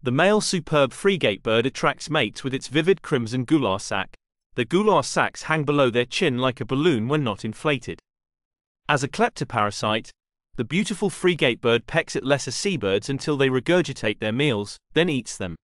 The male superb frigate bird attracts mates with its vivid crimson AIR sac. The AIR sacs hang below their chin like a balloon when not inflated. As a kleptoparasite, the beautiful frigate bird pecks at lesser seabirds until they regurgitate their meals, then eats them.